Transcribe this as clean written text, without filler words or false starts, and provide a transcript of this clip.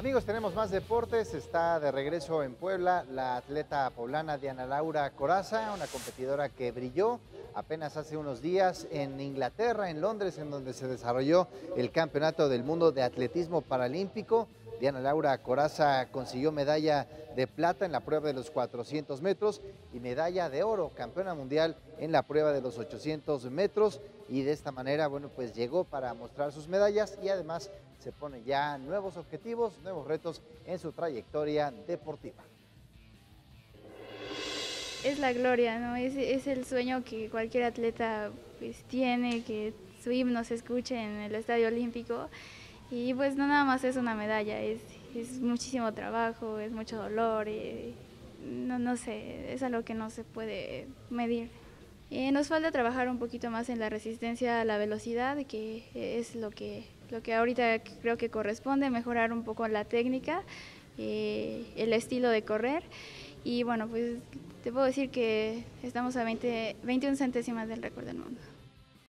Amigos, tenemos más deportes. Está de regreso en Puebla la atleta poblana Diana Laura Corazza, una competidora que brilló apenas hace unos días en Inglaterra, en Londres, en donde se desarrolló el Campeonato del Mundo de Atletismo Paralímpico. Diana Laura Corazza consiguió medalla de plata en la prueba de los 400 metros y medalla de oro, campeona mundial en la prueba de los 800 metros. Y de esta manera, bueno, pues llegó para mostrar sus medallas y además se pone ya nuevos objetivos, nuevos retos en su trayectoria deportiva. Es la gloria, ¿no? Es el sueño que cualquier atleta pues tiene, que su himno se escuche en el Estadio Olímpico. Y pues no nada más es una medalla, es muchísimo trabajo, es mucho dolor, no sé, es algo que no se puede medir. Nos falta trabajar un poquito más en la resistencia a la velocidad, que es lo que ahorita creo que corresponde, mejorar un poco la técnica, el estilo de correr. Y bueno, pues te puedo decir que estamos a 21 centésimas del récord del mundo.